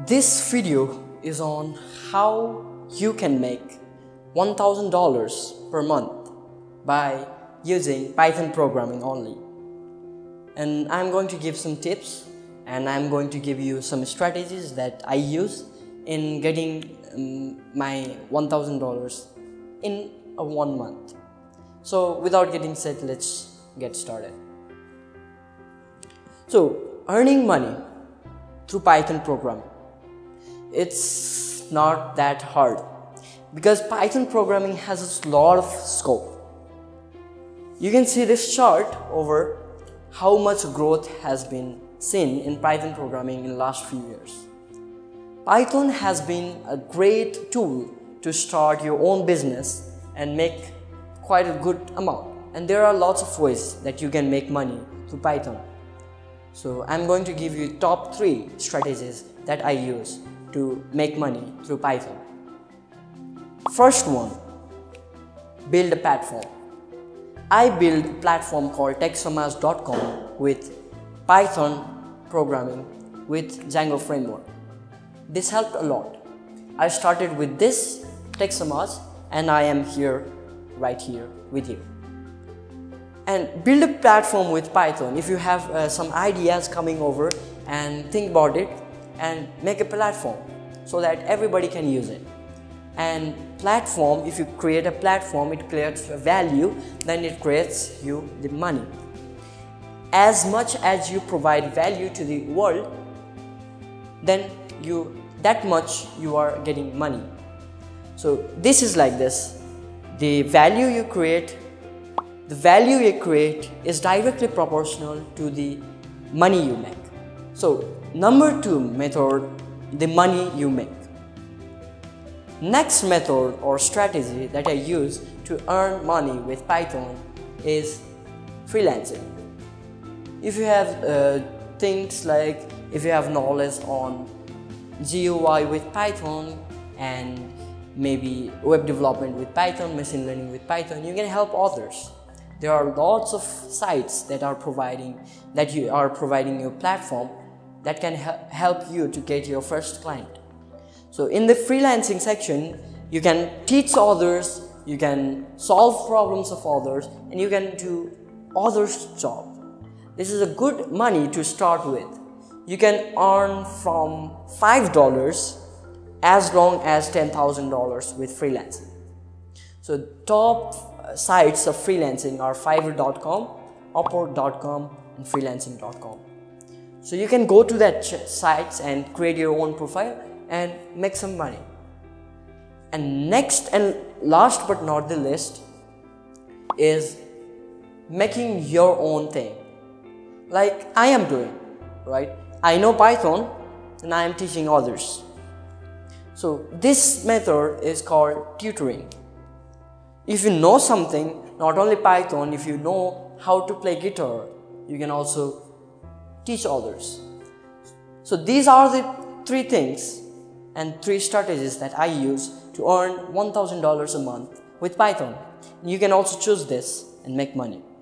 This video is on how you can make $1,000 per month by using Python programming only. And I'm going to give some tips, and I'm going to give you some strategies that I use in getting my $1,000 in a 1 month. So without getting said, let's get started. So earning money through Python programming, it's not that hard because Python programming has a lot of scope. You can see this chart over how much growth has been seen in Python programming in the last few years. Python has been a great tool to start your own business and make quite a good amount. And there are lots of ways that you can make money through Python. So I'm going to give you top 3 strategies that I use to make money through Python. First one, build a platform. I built a platform called TechSamas.com with Python programming with Django framework. This helped a lot. I started with this TechSamas and I am here, right here with you. And build a platform with Python. If you have some ideas coming over, and think about it and make a platform so that everybody can use it. And platform, if you create a platform, it creates a value, then it creates you the money. As much as you provide value to the world, then that much you are getting money. So this is like this. The value you create is directly proportional to the money you make. So number 2 method, the money you make. Next method or strategy that I use to earn money with Python is freelancing. If you have things like, if you have knowledge on GUI with Python and maybe web development with Python, machine learning with Python, you can help others. There are lots of sites that are providing your platform that can help you to get your first client. So in the freelancing section, you can teach others, you can solve problems of others, and you can do others' job. This is a good money to start with. You can earn from $5 as long as $10,000 with freelancing. So top sites of freelancing are FIVERR.com, Upwork.com, and Freelancing.com. So you can go to that sites and create your own profile and make some money. And next and last but not the least is making your own thing, like I am doing, right? I know Python and I am teaching others. So this method is called tutoring. If you know something, not only Python, if you know how to play guitar, you can also teach others. So these are the 3 things and 3 strategies that I use to earn $1,000 a month with Python. You can also choose this and make money.